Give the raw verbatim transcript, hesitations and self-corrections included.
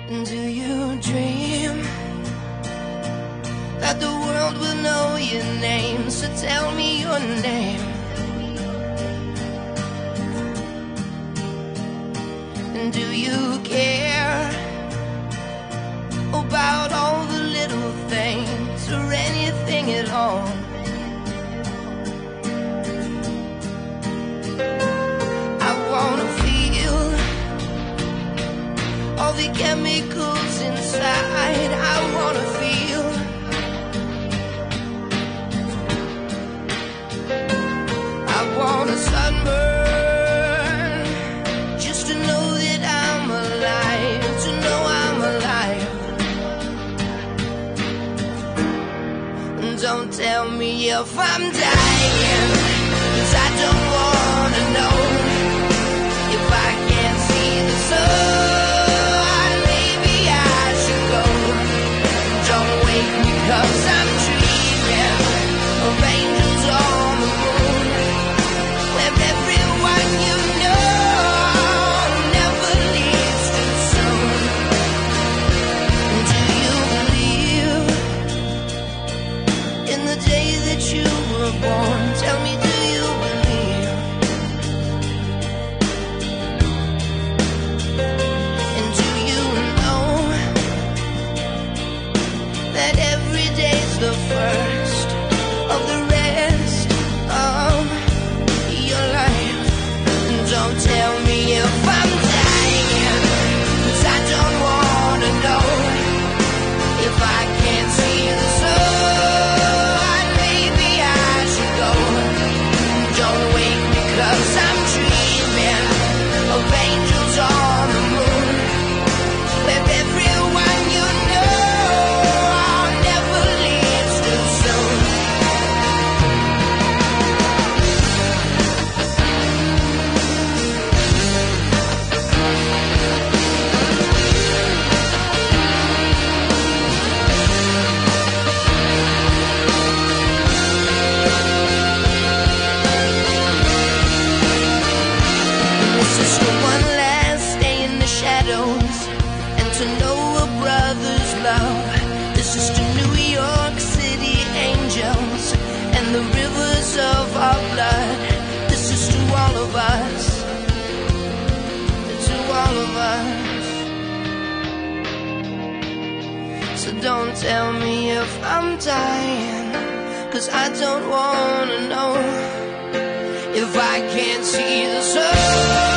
Do you dream that the world will know your name? So tell me your name. And do you care about all the little things or anything at all? I wanna feel all the chemicals inside. I wanna feel I wanna sunburn just to know that I'm alive, to know I'm alive. And don't tell me if I'm dying, 'cause I don't wanna know if I can't see the sun. Maybe I should go. Don't wake me 'cause I'm dreaming of angels on the moon, where everyone you know never leaves too soon. Do you believe in the day that you were born? Tell me, do you believe? And do you know that every day's the first of the rest of your life? And don't tell me if I'm dying, 'cause I don't wanna know if I can't see the sun. Maybe I should go. Don't wake me 'cause I'm dreaming of angels on the moon, where everyone you know never leaves too soon. This is the one last day in the shadows, and to know a brother's love. This is to New York City angels and the rivers of our blood. This is to all of us, to all of us. So don't tell me if I'm dying, 'cause I don't wanna know if I can't see the sun.